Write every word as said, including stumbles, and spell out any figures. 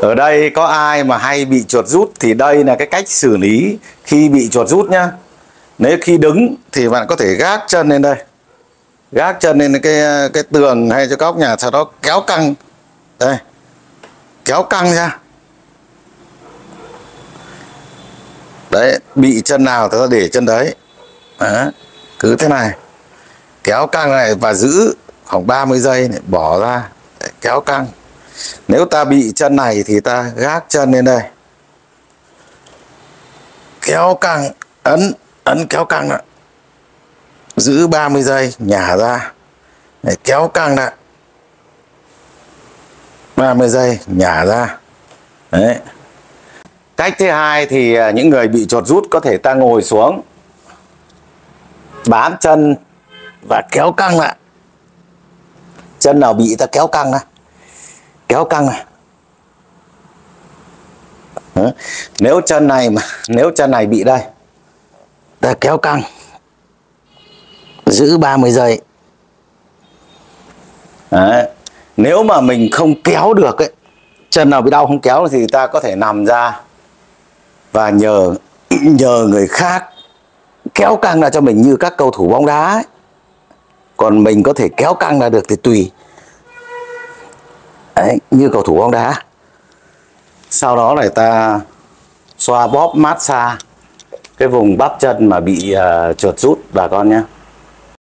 Ở đây có ai mà hay bị chuột rút thì đây là cái cách xử lý khi bị chuột rút nhá. Nếu khi đứng thì bạn có thể gác chân lên đây, gác chân lên cái cái tường hay cho góc nhà, sau đó kéo căng đây, kéo căng ra. Đấy, bị chân nào thì ta để chân đấy. Đó, cứ thế này, kéo căng này và giữ khoảng ba mươi giây này, bỏ ra, để kéo căng. Nếu ta bị chân này thì ta gác chân lên đây, kéo căng, ấn, ấn kéo căng lại, giữ ba mươi giây, nhả ra, để kéo căng lại, ba mươi giây, nhả ra. Đấy. Cách thứ hai thì những người bị chuột rút có thể ta ngồi xuống, bám chân và kéo căng lại. Chân nào bị ta kéo căng này, kéo căng này. Đó. Nếu chân này mà nếu chân này bị đây, ta kéo căng, giữ ba mươi giây. Đấy. Nếu mà mình không kéo được ấy, chân nào bị đau không kéo thì ta có thể nằm ra và nhờ nhờ người khác kéo căng ra cho mình như các cầu thủ bóng đá ấy. Còn mình có thể kéo căng ra được thì tùy. Đấy, như cầu thủ bóng đá. Sau đó là ta xoa bóp massage cái vùng bắp chân mà bị uh, chuột rút bà con nhé.